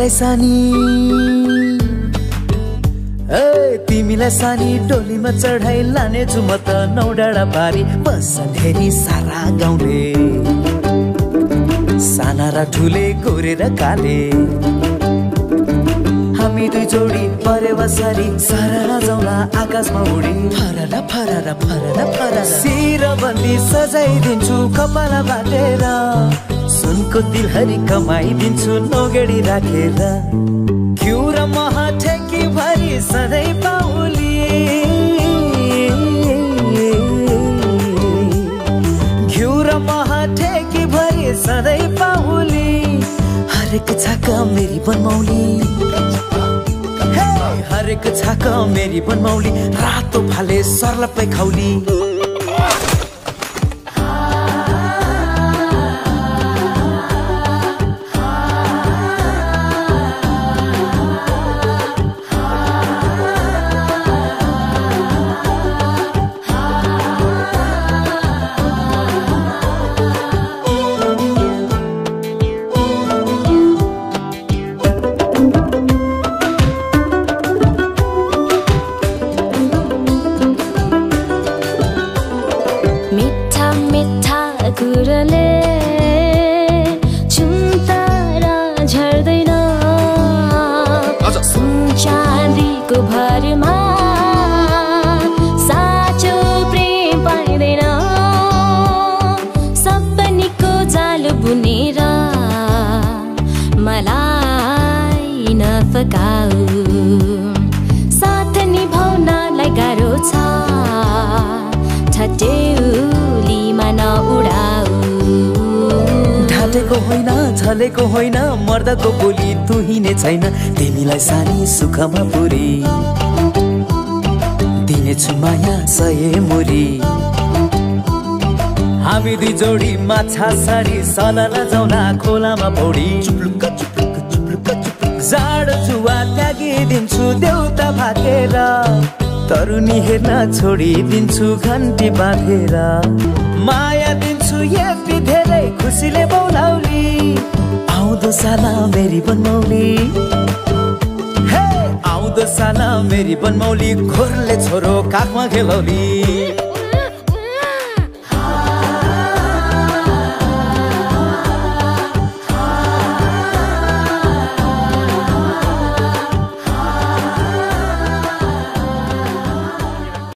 तिमीलाई सानी तिमीलाई सानी डोलीमा चढाइ लानेछु म त नौ डाँडा पारी बस धेरै सारा गाउँले साना र ठुले गोरे र काले हामी दुई जोडी परेवा सारी सररा जाउँला आकाशमा उडी फररा फररा फररा फररा शिरबन्दी सजाइदिन्छु कपाल बाटेर सुनको दिलहरी कमाइदिन्छु नौगेडी राखेर घिउ र मह ठेकी भरी सधैँ पाउली घिउ र मह ठेकी भरी सधैँ पाउली हरेक छाक मेरी बनमौली हरेक छाक मेरी बनमौली रातो फाले सर्लपै खौली साथ निभाउनलाई गाह्रो छ ठट्यौलीमा नउडाऊ ढाटेको होइन छलेको होइन मर्दाको बोली तुही नै छैन तिमीलाई सानी सुखमा पुरी दिनेछु माया सय मुरी हामी दुई जोडी माछा साडी सलना जाउँला खोलामा पौडी जाड जुवा त्यागिदिन्छु देउता भागेर तरुनी हेर्न छोडिदिन्छु घन्टी बाँधेर माया दिन्छु यति धेरै खुसीले बौलाउली आउँदो साला मेरी बनमौली हे आउँदो साला मेरी बनमौली खोरले छोरो काखमा खेलौली